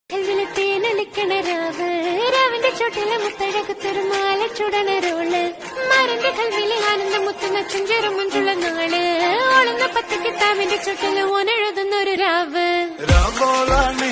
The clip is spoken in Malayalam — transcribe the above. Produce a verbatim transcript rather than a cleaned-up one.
രാവ് രാവിന്റെ ചോട്ടില് മുത്തഴകത്തൊരു മാല ചുടനരോള് മരന്റെ കൽവിലെ ആനന്ദ മുത്തുന്ന ചുഞ്ചെറു മുഞ്ചുള്ള നാള് ഓളുന്ന പത്ത് കിതാബിന്റെ ചോട്ടില് ഓനെഴുതുന്നൊരു രാവ്.